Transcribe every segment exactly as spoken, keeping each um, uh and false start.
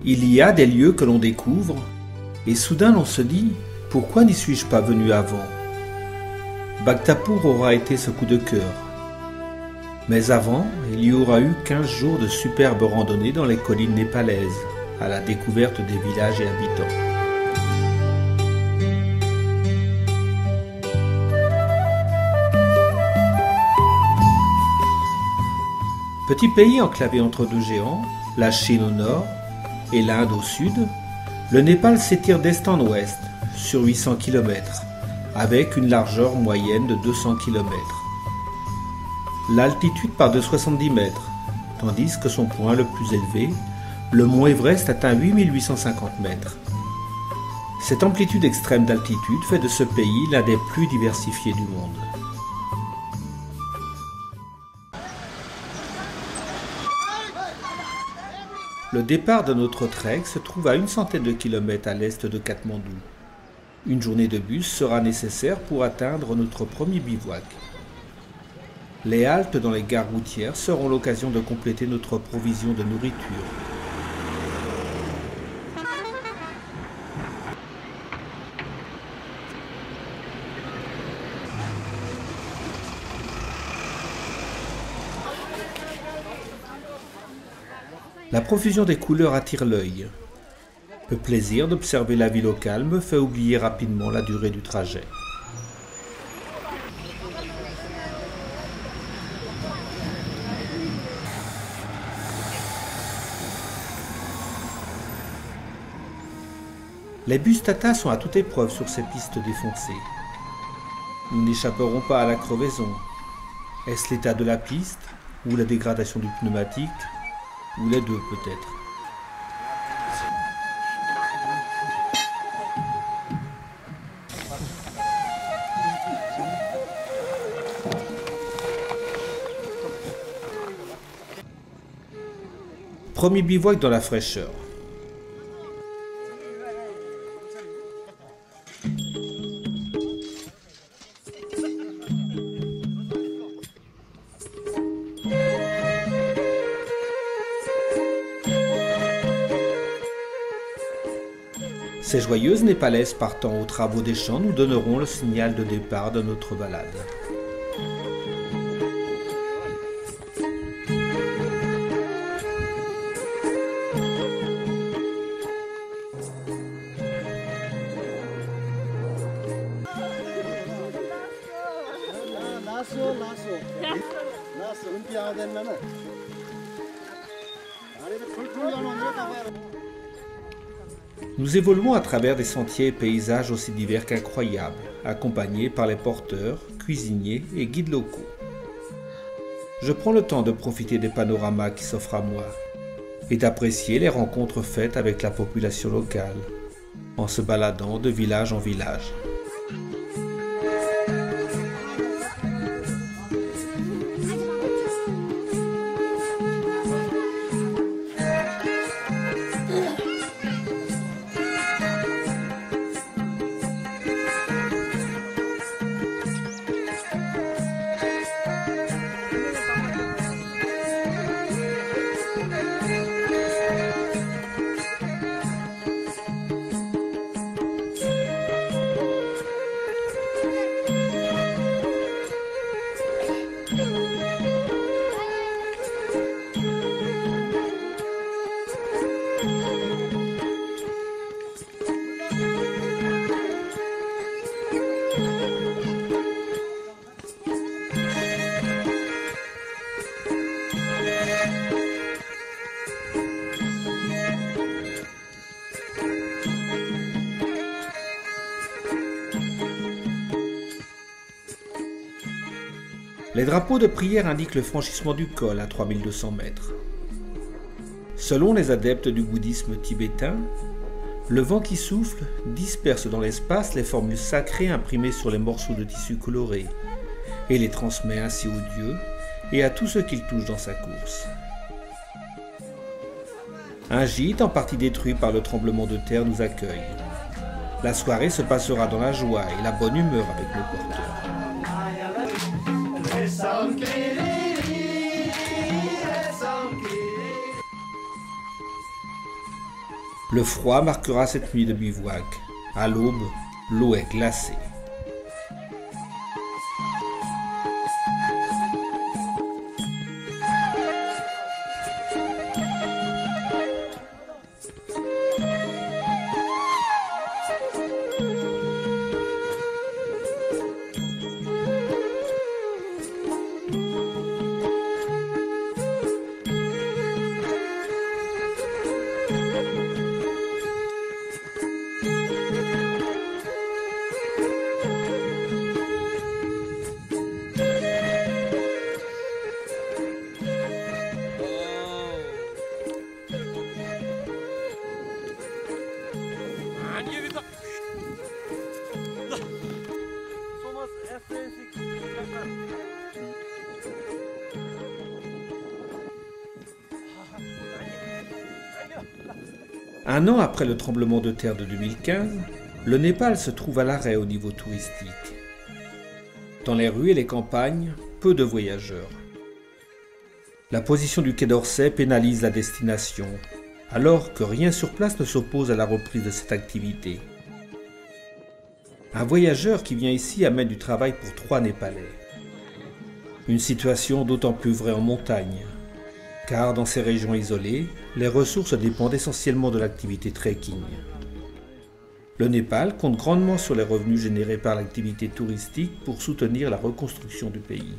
Il y a des lieux que l'on découvre, et soudain l'on se dit « Pourquoi n'y suis-je pas venu avant ?» Bhaktapur aura été ce coup de cœur. Mais avant, il y aura eu quinze jours de superbes randonnées dans les collines népalaises, à la découverte des villages et habitants. Petit pays enclavé entre deux géants, la Chine au nord et l'Inde au sud, le Népal s'étire d'est en ouest, sur huit cents kilomètres, avec une largeur moyenne de deux cents kilomètres. L'altitude part de soixante-dix mètres, tandis que son point le plus élevé, le mont Everest, atteint huit mille huit cent cinquante mètres. Cette amplitude extrême d'altitude fait de ce pays l'un des plus diversifiés du monde. Le départ de notre trek se trouve à une centaine de kilomètres à l'est de Katmandou. Une journée de bus sera nécessaire pour atteindre notre premier bivouac. Les haltes dans les gares routières seront l'occasion de compléter notre provision de nourriture. La profusion des couleurs attire l'œil. Le plaisir d'observer la ville au calme fait oublier rapidement la durée du trajet. Les bus Tata sont à toute épreuve sur ces pistes défoncées. Nous n'échapperons pas à la crevaison. Est-ce l'état de la piste, ou la dégradation du pneumatique, ou les deux peut-être. Premier bivouac dans la fraîcheur. Ces joyeuses Népalaises partant aux travaux des champs nous donneront le signal de départ de notre balade. Nous évoluons à travers des sentiers et paysages aussi divers qu'incroyables, accompagnés par les porteurs, cuisiniers et guides locaux. Je prends le temps de profiter des panoramas qui s'offrent à moi et d'apprécier les rencontres faites avec la population locale, en se baladant de village en village. Les drapeaux de prière indiquent le franchissement du col à trois mille deux cents mètres. Selon les adeptes du bouddhisme tibétain, le vent qui souffle disperse dans l'espace les formules sacrées imprimées sur les morceaux de tissu colorés et les transmet ainsi aux dieux et à tous ceux qu'il touche dans sa course. Un gîte en partie détruit par le tremblement de terre nous accueille. La soirée se passera dans la joie et la bonne humeur avec nos porteurs. Le froid marquera cette nuit de bivouac. À l'aube, l'eau est glacée. Un an après le tremblement de terre de deux mille quinze, le Népal se trouve à l'arrêt au niveau touristique. Dans les rues et les campagnes, peu de voyageurs. La position du Quai d'Orsay pénalise la destination, alors que rien sur place ne s'oppose à la reprise de cette activité. Un voyageur qui vient ici amène du travail pour trois Népalais. Une situation d'autant plus vraie en montagne, car dans ces régions isolées, les ressources dépendent essentiellement de l'activité trekking. Le Népal compte grandement sur les revenus générés par l'activité touristique pour soutenir la reconstruction du pays.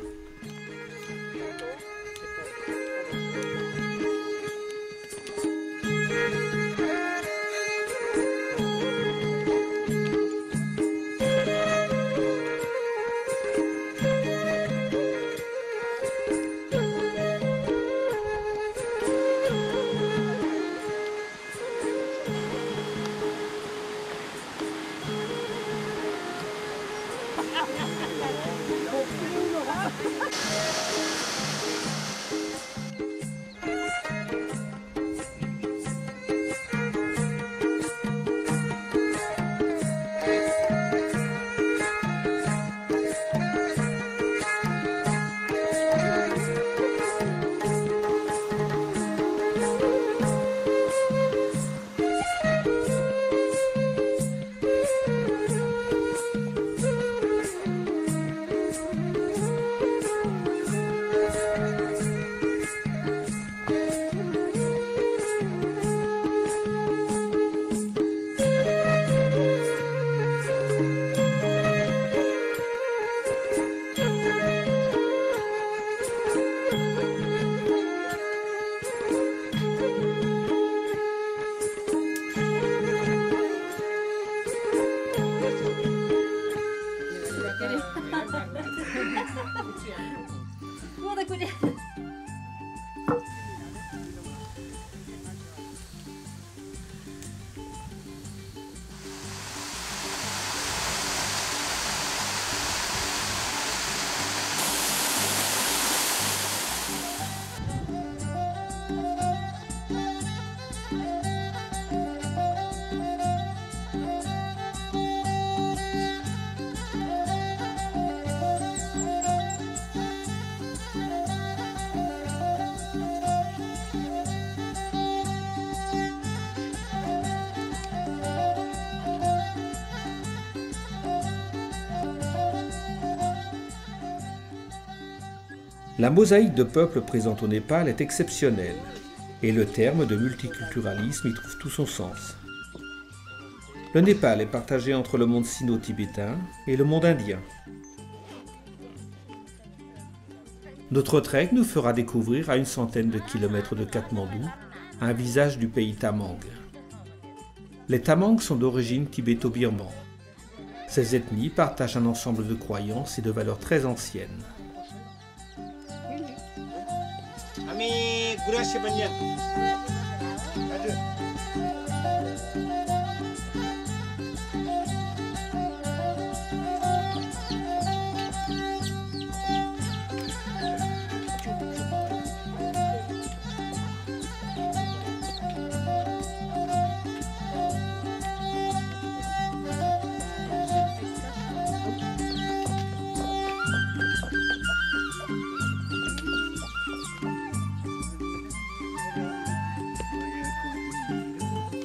La mosaïque de peuples présente au Népal est exceptionnelle, et le terme de multiculturalisme y trouve tout son sens. Le Népal est partagé entre le monde sino-tibétain et le monde indien. Notre trek nous fera découvrir à une centaine de kilomètres de Katmandou un visage du pays tamang. Les tamangs sont d'origine tibéto-birmane. Ces ethnies partagent un ensemble de croyances et de valeurs très anciennes.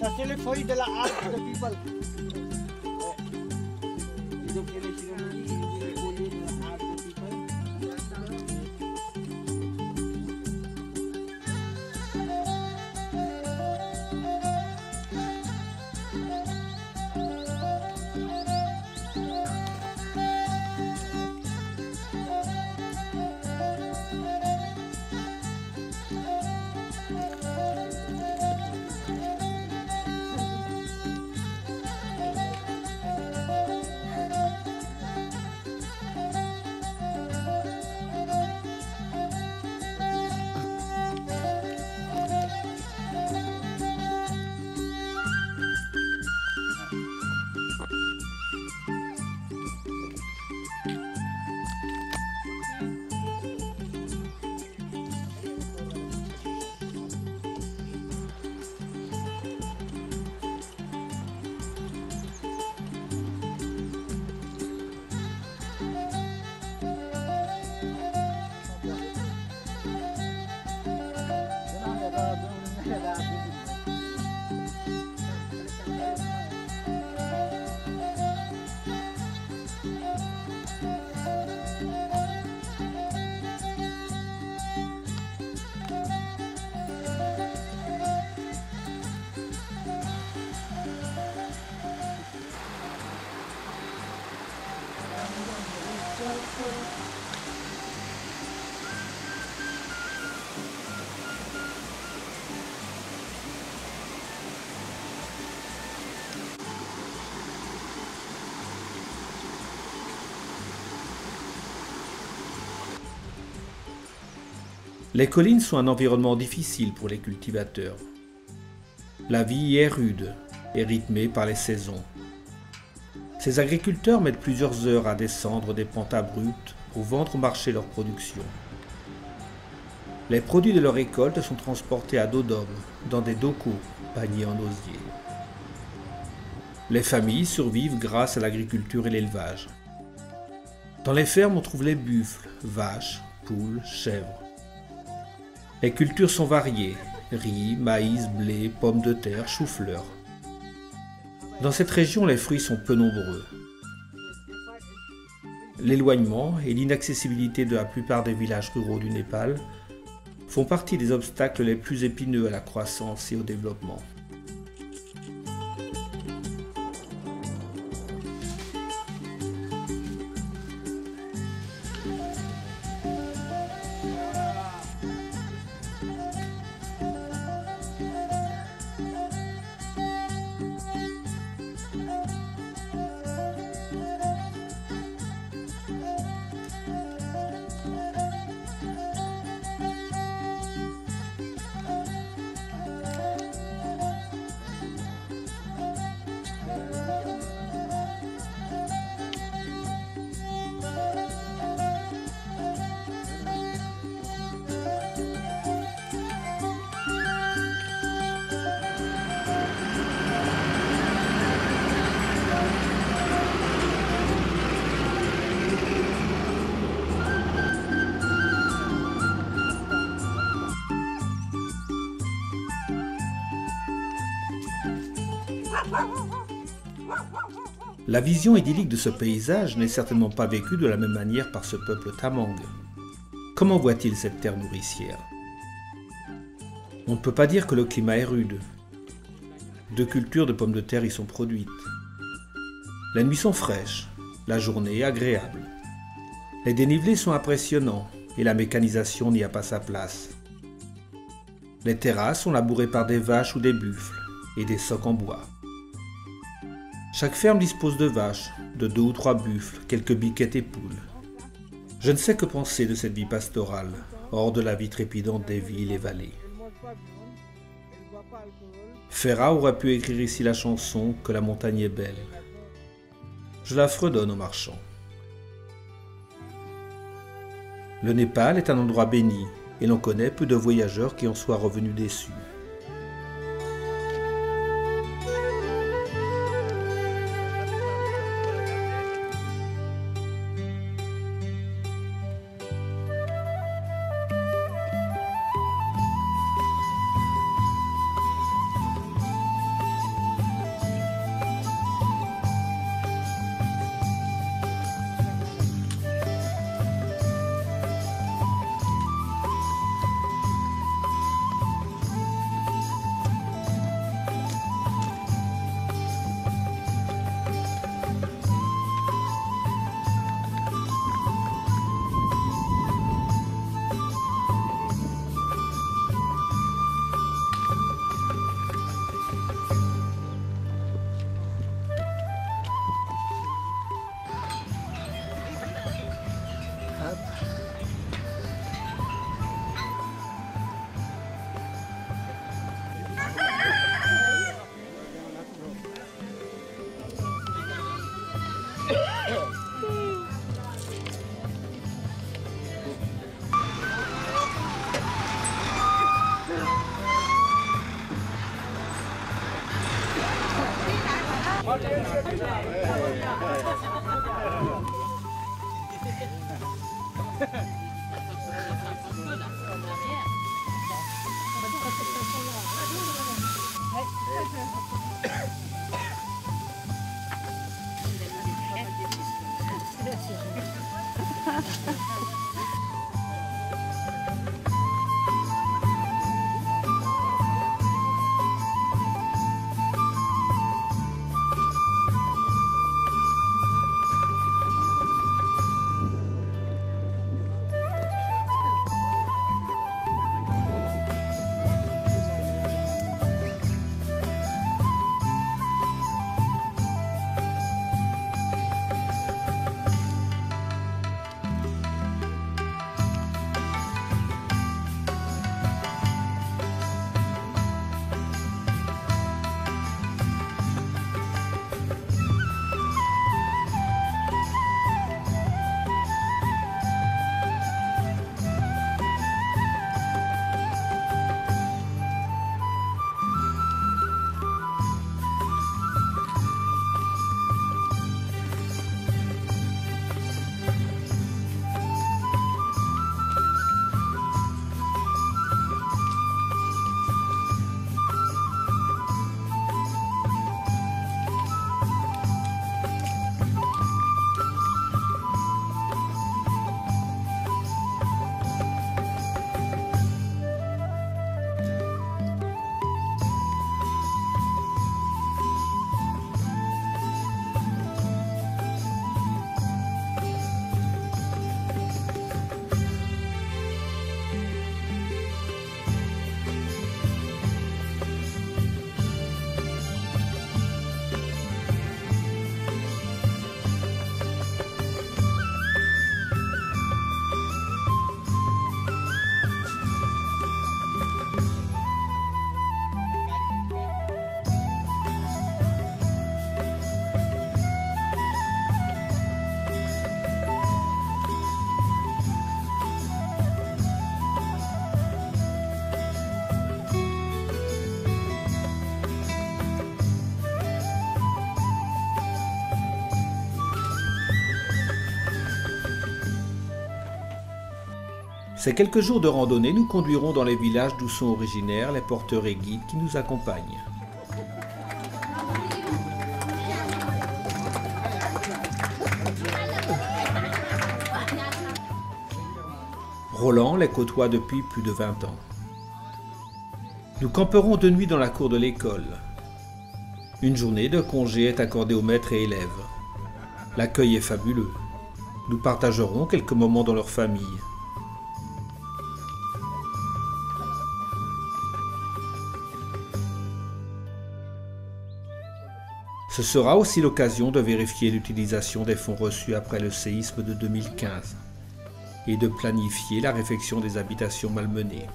Ça, c'est les feuilles de la harpe de people. Ils ont fait les cérémonies, ils ont fait les feuilles de la harpe de people. Les collines sont un environnement difficile pour les cultivateurs. La vie y est rude et rythmée par les saisons. Ces agriculteurs mettent plusieurs heures à descendre des pentes abruptes pour vendre au marché leur production. Les produits de leur récolte sont transportés à dos d'homme dans des docos bagnés en osier. Les familles survivent grâce à l'agriculture et l'élevage. Dans les fermes, on trouve les buffles, vaches, poules, chèvres. Les cultures sont variées, riz, maïs, blé, pommes de terre, chou-fleur. Dans cette région, les fruits sont peu nombreux. L'éloignement et l'inaccessibilité de la plupart des villages ruraux du Népal font partie des obstacles les plus épineux à la croissance et au développement. La vision idyllique de ce paysage n'est certainement pas vécue de la même manière par ce peuple tamang. Comment voit-il cette terre nourricière? On ne peut pas dire que le climat est rude. Deux cultures de pommes de terre y sont produites. Les nuits sont fraîches, la journée est agréable. Les dénivelés sont impressionnants et la mécanisation n'y a pas sa place. Les terrasses sont labourées par des vaches ou des buffles et des socs en bois. Chaque ferme dispose de vaches, de deux ou trois buffles, quelques biquettes et poules. Je ne sais que penser de cette vie pastorale, hors de la vie trépidante des villes et vallées. Ferrat aurait pu écrire ici la chanson « Que la montagne est belle ». Je la fredonne en marchant. Le Népal est un endroit béni, et l'on connaît peu de voyageurs qui en soient revenus déçus. Ces quelques jours de randonnée nous conduiront dans les villages d'où sont originaires les porteurs et guides qui nous accompagnent. Roland les côtoie depuis plus de vingt ans. Nous camperons de nuit dans la cour de l'école. Une journée de congé est accordée aux maîtres et élèves. L'accueil est fabuleux. Nous partagerons quelques moments dans leur famille. Ce sera aussi l'occasion de vérifier l'utilisation des fonds reçus après le séisme de deux mille quinze et de planifier la réfection des habitations malmenées.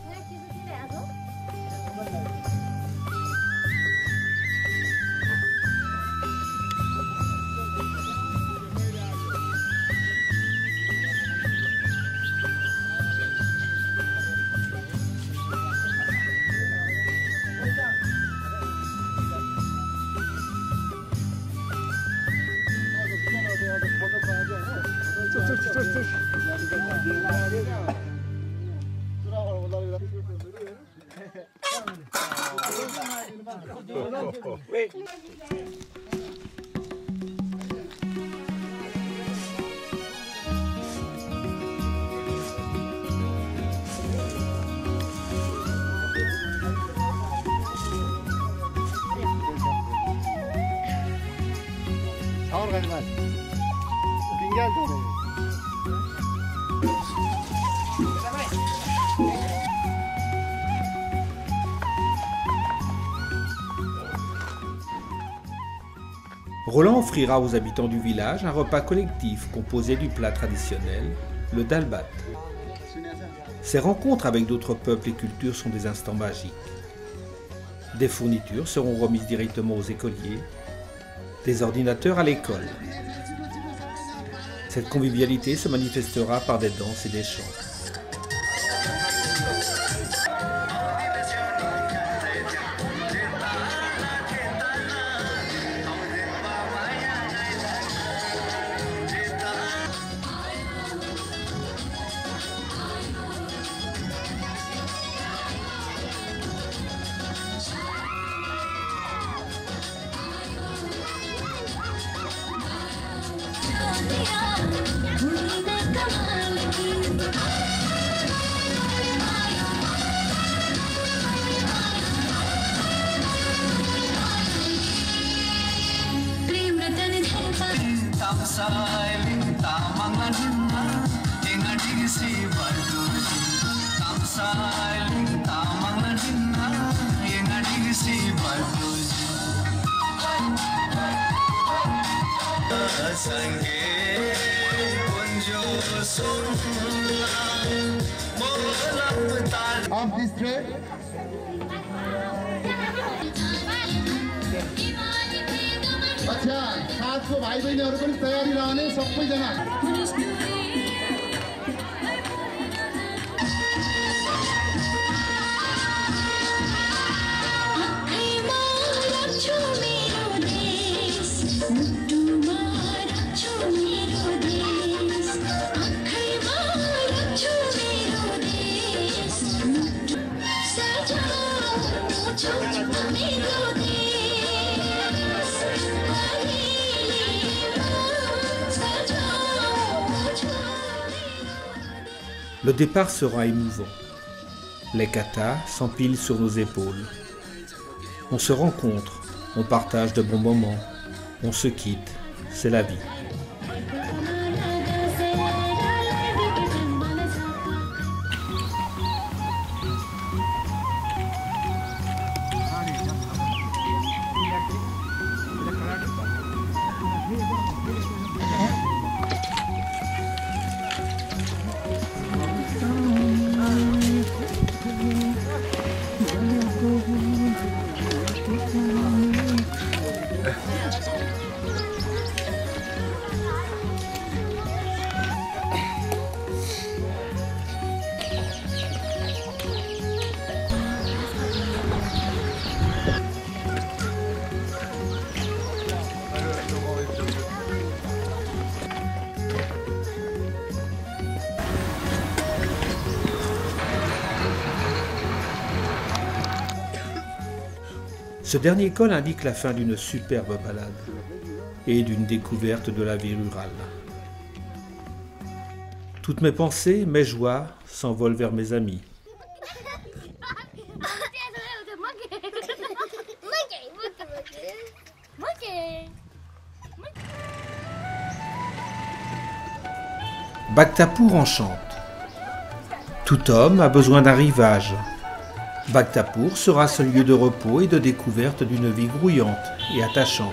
Roland offrira aux habitants du village un repas collectif composé du plat traditionnel, le dalbat. Ces rencontres avec d'autres peuples et cultures sont des instants magiques. Des fournitures seront remises directement aux écoliers, des ordinateurs à l'école. Cette convivialité se manifestera par des danses et des chants. We Of this trade, अच्छा साथको भाइ बहिनीहरु पनि तयारी रहने सबैजना Le départ sera émouvant. Les katas s'empilent sur nos épaules. On se rencontre, on partage de bons moments, on se quitte, c'est la vie. Ce dernier col indique la fin d'une superbe balade et d'une découverte de la vie rurale. Toutes mes pensées, mes joies s'envolent vers mes amis. Bhaktapur enchante. Tout homme a besoin d'un rivage. Bhaktapur sera ce lieu de repos et de découverte d'une vie grouillante et attachante.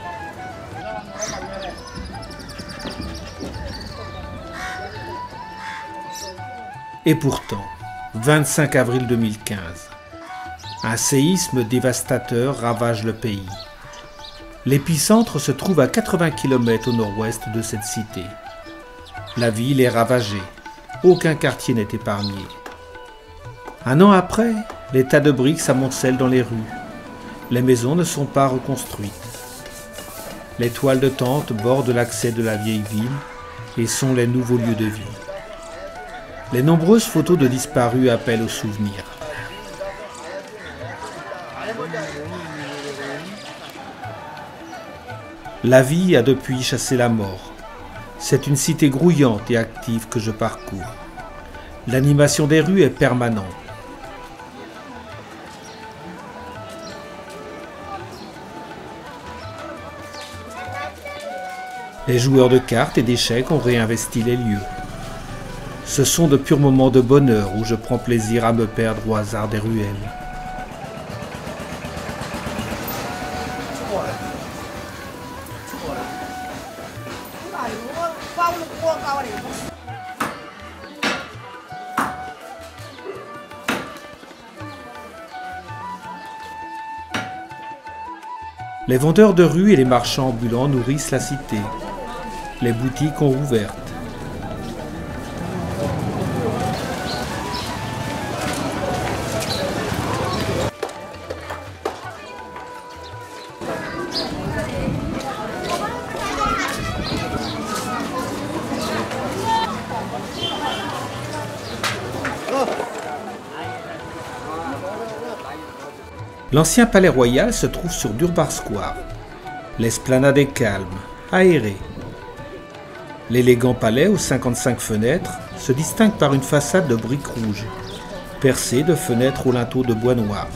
Et pourtant, vingt-cinq avril deux mille quinze, un séisme dévastateur ravage le pays. L'épicentre se trouve à quatre-vingts kilomètres au nord-ouest de cette cité. La ville est ravagée, aucun quartier n'est épargné. Un an après, les tas de briques s'amoncellent dans les rues. Les maisons ne sont pas reconstruites. Les toiles de tente bordent l'accès de la vieille ville et sont les nouveaux lieux de vie. Les nombreuses photos de disparus appellent au souvenir. La vie a depuis chassé la mort. C'est une cité grouillante et active que je parcours. L'animation des rues est permanente. Les joueurs de cartes et d'échecs ont réinvesti les lieux. Ce sont de purs moments de bonheur où je prends plaisir à me perdre au hasard des ruelles. Les vendeurs de rue et les marchands ambulants nourrissent la cité. Les boutiques ont ouvert. L'ancien palais royal se trouve sur Durbar Square. L'esplanade est calme, aérée. L'élégant palais aux cinquante-cinq fenêtres se distingue par une façade de briques rouges, percée de fenêtres aux linteaux de bois noir.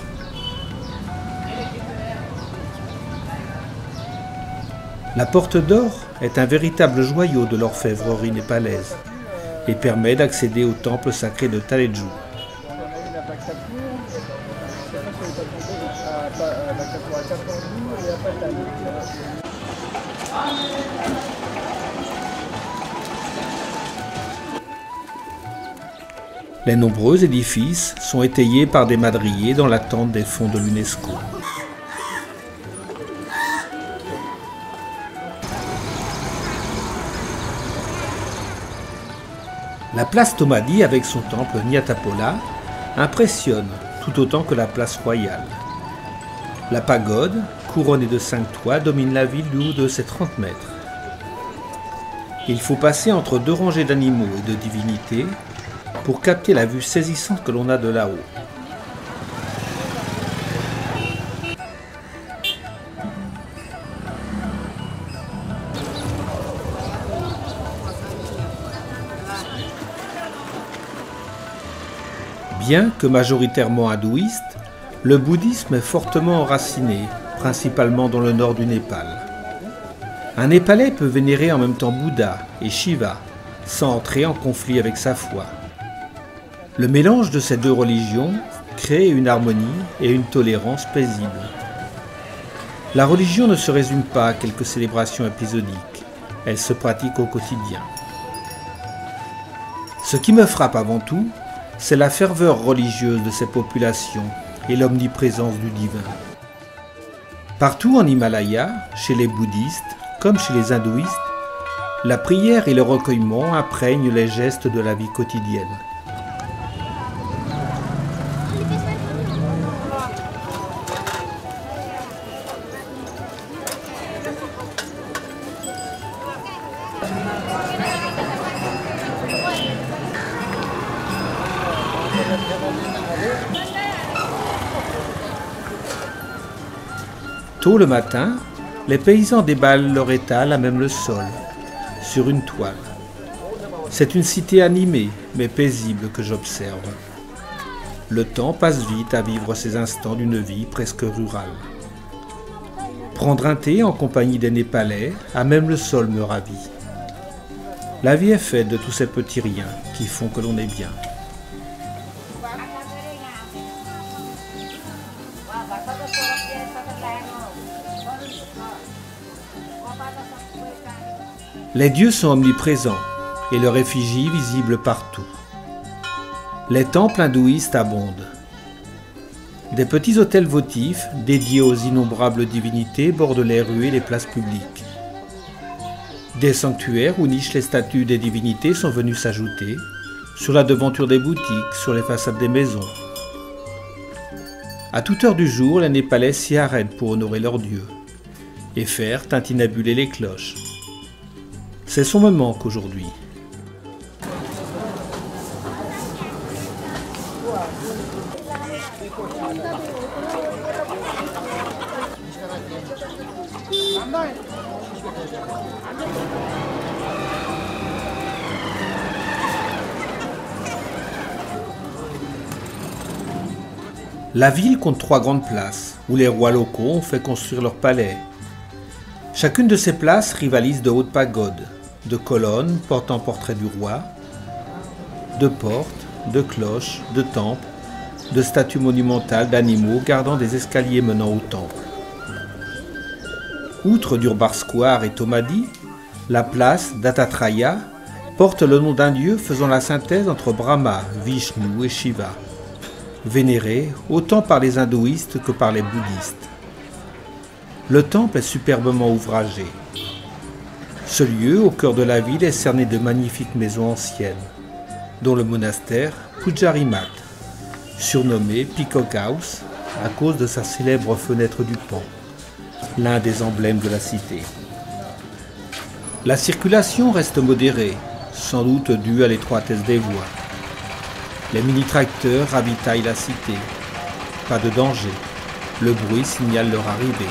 La porte d'or est un véritable joyau de l'orfèvrerie népalaise et permet d'accéder au temple sacré de Taleju. Les nombreux édifices sont étayés par des madriers dans l'attente des fonds de l'UNESCO. La place Tomadi avec son temple Nyatapola impressionne tout autant que la place royale. La pagode, couronnée de cinq toits, domine la ville du haut de ses trente mètres. Il faut passer entre deux rangées d'animaux et de divinités pour capter la vue saisissante que l'on a de là-haut. Bien que majoritairement hindouiste, le bouddhisme est fortement enraciné, principalement dans le nord du Népal. Un Népalais peut vénérer en même temps Bouddha et Shiva, sans entrer en conflit avec sa foi. Le mélange de ces deux religions crée une harmonie et une tolérance paisible. La religion ne se résume pas à quelques célébrations épisodiques, elle se pratique au quotidien. Ce qui me frappe avant tout, c'est la ferveur religieuse de ces populations et l'omniprésence du divin. Partout en Himalaya, chez les bouddhistes comme chez les hindouistes, la prière et le recueillement imprègnent les gestes de la vie quotidienne. Tôt le matin, les paysans déballent leur étal à même le sol, sur une toile. C'est une cité animée, mais paisible que j'observe. Le temps passe vite à vivre ces instants d'une vie presque rurale. Prendre un thé en compagnie des Népalais, à même le sol me ravit. La vie est faite de tous ces petits riens qui font que l'on est bien. Les dieux sont omniprésents et leurs effigies visibles partout. Les temples hindouistes abondent. Des petits hôtels votifs dédiés aux innombrables divinités bordent les rues et les places publiques. Des sanctuaires où nichent les statues des divinités sont venus s'ajouter sur la devanture des boutiques, sur les façades des maisons. À toute heure du jour, les Népalais s'y arrêtent pour honorer leurs dieux et faire tintinabuler les cloches. C'est son me manque aujourd'hui. La ville compte trois grandes places, où les rois locaux ont fait construire leurs palais. Chacune de ces places rivalise de hautes pagodes, de colonnes portant portrait du roi, de portes, de cloches, de temples, de statues monumentales d'animaux gardant des escaliers menant au temple. Outre Durbar Square et Tomadi, la place Dattatréya porte le nom d'un dieu faisant la synthèse entre Brahma, Vishnu et Shiva, vénéré autant par les hindouistes que par les bouddhistes. Le temple est superbement ouvragé. Ce lieu, au cœur de la ville, est cerné de magnifiques maisons anciennes, dont le monastère Pujarimat, surnommé Peacock House à cause de sa célèbre fenêtre du pan, l'un des emblèmes de la cité. La circulation reste modérée, sans doute due à l'étroitesse des voies. Les mini-tracteurs ravitaillent la cité. Pas de danger, le bruit signale leur arrivée.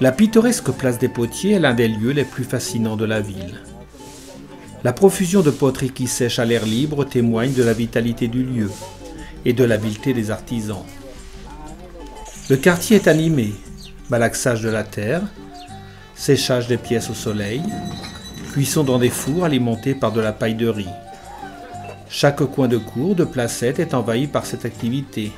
La pittoresque place des Potiers est l'un des lieux les plus fascinants de la ville. La profusion de poteries qui sèchent à l'air libre témoigne de la vitalité du lieu et de l'habileté des artisans. Le quartier est animé, malaxage de la terre, séchage des pièces au soleil, cuisson dans des fours alimentés par de la paille de riz. Chaque coin de cour, de placette est envahi par cette activité.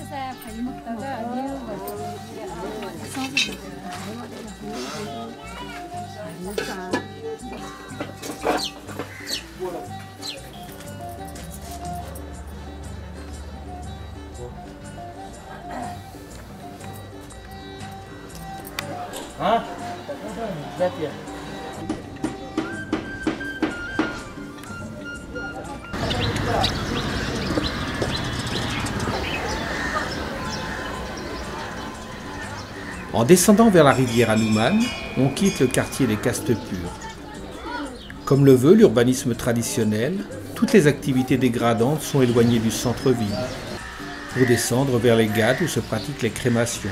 En descendant vers la rivière Hanuman, on quitte le quartier des Castes Pures. Comme le veut l'urbanisme traditionnel, toutes les activités dégradantes sont éloignées du centre-ville, pour descendre vers les Ghats où se pratiquent les crémations.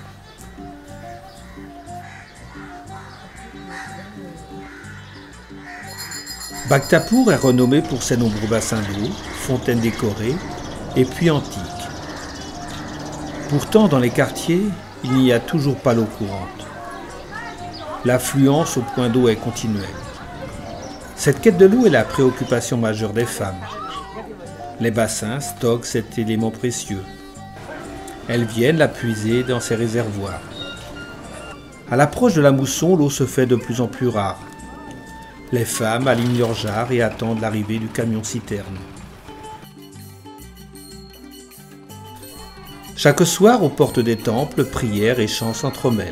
Bhaktapur est renommé pour ses nombreux bassins d'eau, fontaines décorées et puits antiques. Pourtant, dans les quartiers, il n'y a toujours pas l'eau courante. L'affluence au point d'eau est continuelle. Cette quête de l'eau est la préoccupation majeure des femmes. Les bassins stockent cet élément précieux. Elles viennent la puiser dans ces réservoirs. À l'approche de la mousson, l'eau se fait de plus en plus rare. Les femmes alignent leurs jarres et attendent l'arrivée du camion-citerne. Chaque soir, aux portes des temples, prières et chants s'entremêlent.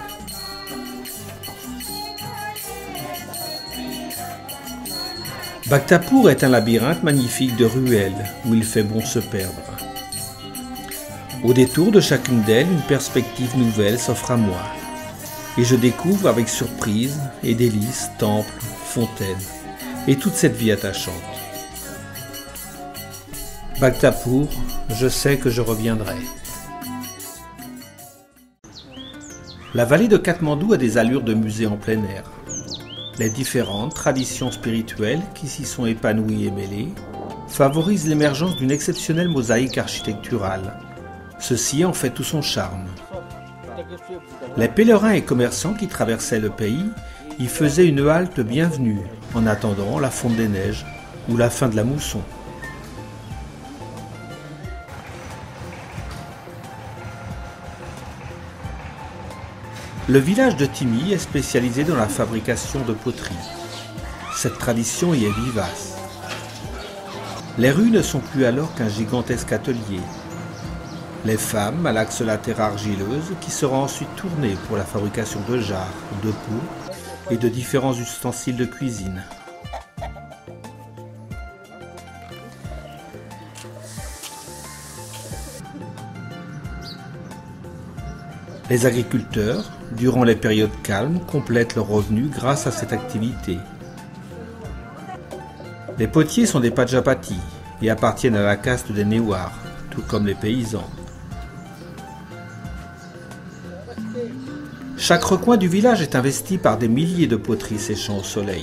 Bhaktapur est un labyrinthe magnifique de ruelles où il fait bon se perdre. Au détour de chacune d'elles, une perspective nouvelle s'offre à moi. Et je découvre avec surprise et délice temples, fontaines et toute cette vie attachante. Bhaktapur, je sais que je reviendrai. La vallée de Katmandou a des allures de musée en plein air. Les différentes traditions spirituelles qui s'y sont épanouies et mêlées favorisent l'émergence d'une exceptionnelle mosaïque architecturale. Ceci en fait tout son charme. Les pèlerins et commerçants qui traversaient le pays y faisaient une halte bienvenue en attendant la fonte des neiges ou la fin de la mousson. Le village de Timi est spécialisé dans la fabrication de poterie. Cette tradition y est vivace. Les rues ne sont plus alors qu'un gigantesque atelier. Les femmes malaxent la terre argileuse qui sera ensuite tournée pour la fabrication de jarres, de pots et de différents ustensiles de cuisine. Les agriculteurs, durant les périodes calmes, complètent leurs revenus grâce à cette activité. Les potiers sont des Pajapati et appartiennent à la caste des Newars, tout comme les paysans. Chaque recoin du village est investi par des milliers de poteries séchant au soleil.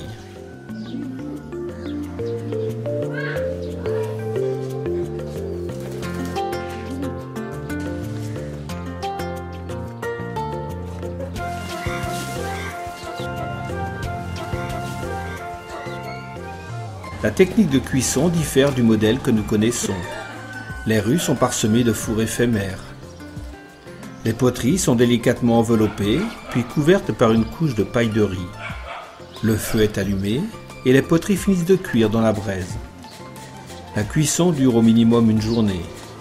La technique de cuisson diffère du modèle que nous connaissons. Les rues sont parsemées de fours éphémères. Les poteries sont délicatement enveloppées, puis couvertes par une couche de paille de riz. Le feu est allumé et les poteries finissent de cuire dans la braise. La cuisson dure au minimum une journée.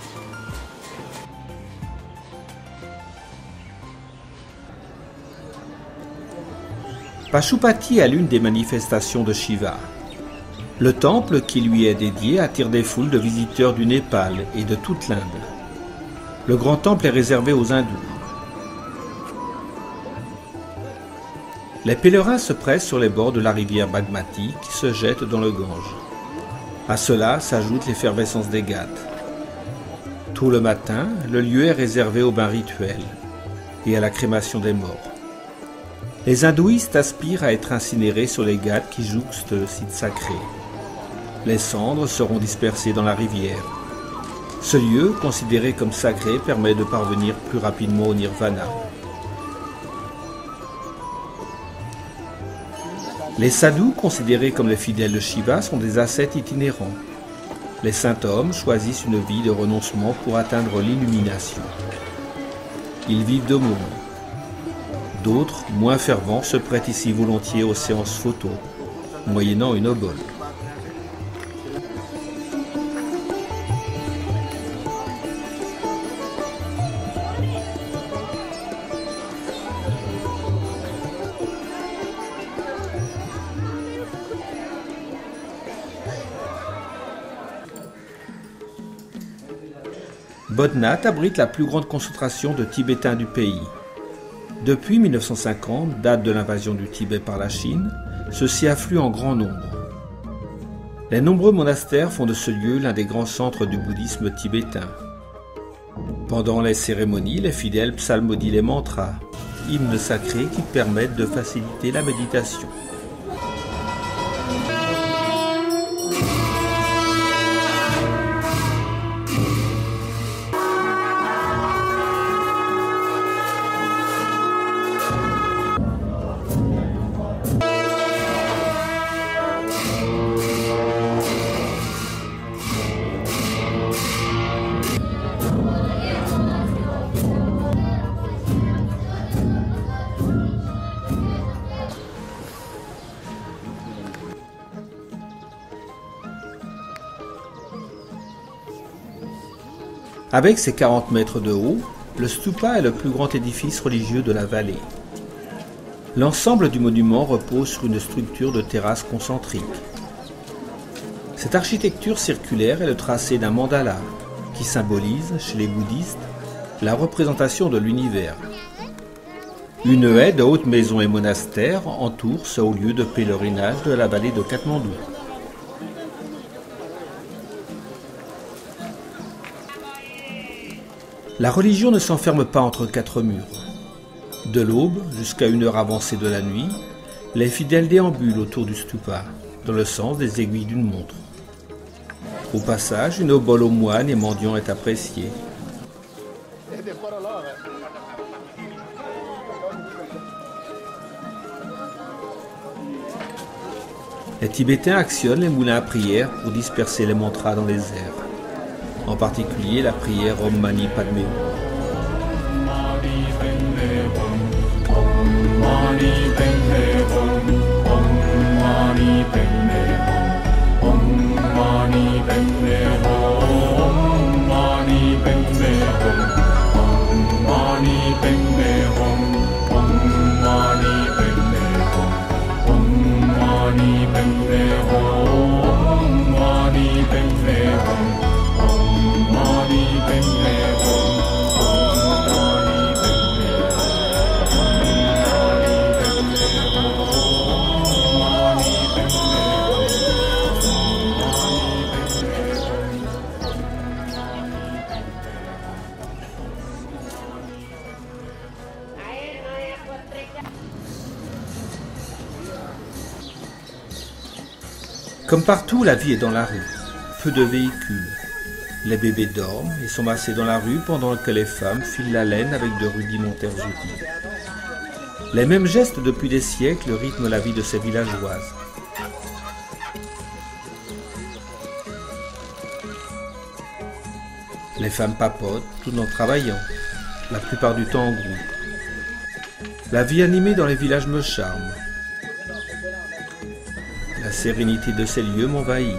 Pashupati est l'une des manifestations de Shiva. Le temple qui lui est dédié attire des foules de visiteurs du Népal et de toute l'Inde. Le grand temple est réservé aux hindous. Les pèlerins se pressent sur les bords de la rivière Bagmati qui se jette dans le Gange. À cela s'ajoute l'effervescence des Ghats. Tôt le matin, le lieu est réservé aux bains rituels et à la crémation des morts. Les hindouistes aspirent à être incinérés sur les ghats qui jouxtent le site sacré. Les cendres seront dispersées dans la rivière. Ce lieu, considéré comme sacré, permet de parvenir plus rapidement au nirvana. Les sadhus, considérés comme les fidèles de Shiva, sont des ascètes itinérants. Les saints hommes choisissent une vie de renoncement pour atteindre l'illumination. Ils vivent de mômes. D'autres, moins fervents, se prêtent ici volontiers aux séances photos, moyennant une obole. Bodhnath abrite la plus grande concentration de Tibétains du pays. Depuis mille neuf cent cinquante, date de l'invasion du Tibet par la Chine, ceux-ci affluent en grand nombre. Les nombreux monastères font de ce lieu l'un des grands centres du bouddhisme tibétain. Pendant les cérémonies, les fidèles psalmodient les mantras, hymnes sacrés qui permettent de faciliter la méditation. Avec ses quarante mètres de haut, le stupa est le plus grand édifice religieux de la vallée. L'ensemble du monument repose sur une structure de terrasse concentrique. Cette architecture circulaire est le tracé d'un mandala, qui symbolise, chez les bouddhistes, la représentation de l'univers. Une haie de hautes maisons et monastères entoure ce haut lieu de pèlerinage de la vallée de Katmandou. La religion ne s'enferme pas entre quatre murs. De l'aube jusqu'à une heure avancée de la nuit, les fidèles déambulent autour du stupa, dans le sens des aiguilles d'une montre. Au passage, une obole aux moines et mendiants est appréciée. Les Tibétains actionnent les moulins à prière pour disperser les mantras dans les airs. En particulier la prière Om Mani Padme Hum. Comme partout, la vie est dans la rue. Peu de véhicules. Les bébés dorment et sont massés dans la rue pendant que les femmes filent la laine avec de rudimentaires outils. Les mêmes gestes depuis des siècles rythment la vie de ces villageoises. Les femmes papotent tout en travaillant, la plupart du temps en groupe. La vie animée dans les villages me charme. La sérénité de ces lieux m'envahit.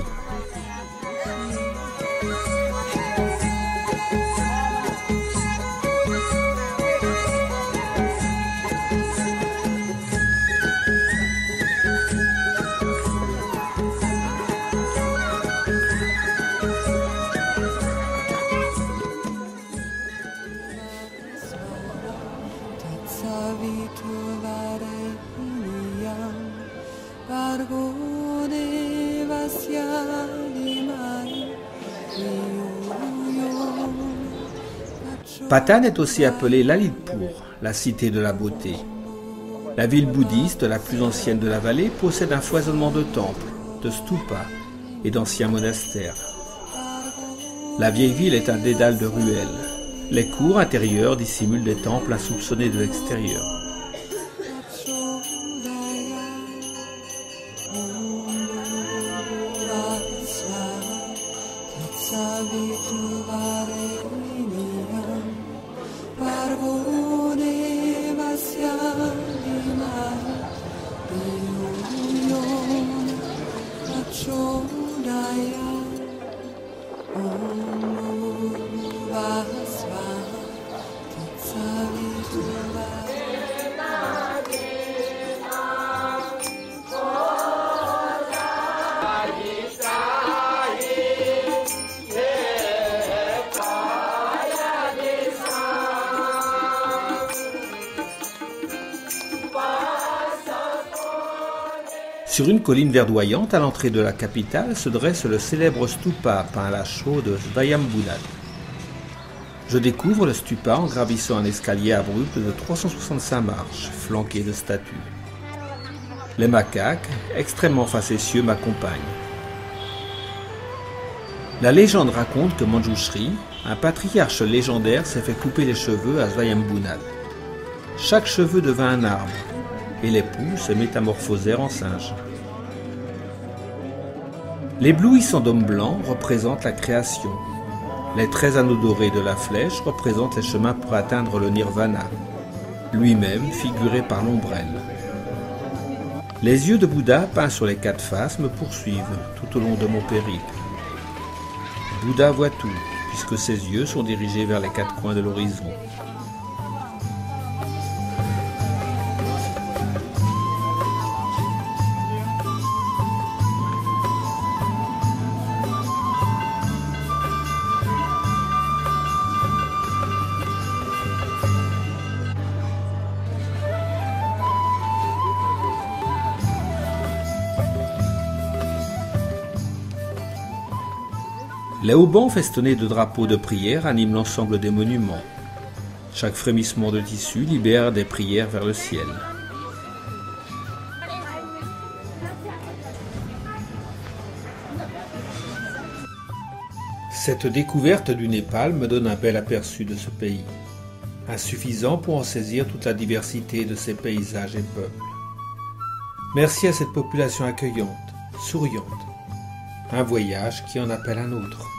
Patan est aussi appelée Lalitpur, la cité de la beauté. La ville bouddhiste, la plus ancienne de la vallée, possède un foisonnement de temples, de stupas et d'anciens monastères. La vieille ville est un dédale de ruelles. Les cours intérieures dissimulent des temples insoupçonnés de l'extérieur. Sur une colline verdoyante, à l'entrée de la capitale, se dresse le célèbre stupa peint à la chaux de Swayambhunath. Je découvre le stupa en gravissant un escalier abrupt de trois cent soixante-cinq marches, flanqué de statues. Les macaques, extrêmement facétieux, m'accompagnent. La légende raconte que Manjushri, un patriarche légendaire, s'est fait couper les cheveux à Swayambhunath. Chaque cheveu devint un arbre, et les poux se métamorphosèrent en singes. L'éblouissant dôme blanc représente la création. Les treize anneaux dorés de la flèche représentent les chemins pour atteindre le nirvana, lui-même figuré par l'ombrelle. Les yeux de Bouddha peints sur les quatre faces me poursuivent tout au long de mon périple. Bouddha voit tout, puisque ses yeux sont dirigés vers les quatre coins de l'horizon. Les haubans festonnés de drapeaux de prière animent l'ensemble des monuments. Chaque frémissement de tissu libère des prières vers le ciel. Cette découverte du Népal me donne un bel aperçu de ce pays, insuffisant pour en saisir toute la diversité de ses paysages et peuples. Merci à cette population accueillante, souriante, un voyage qui en appelle un autre.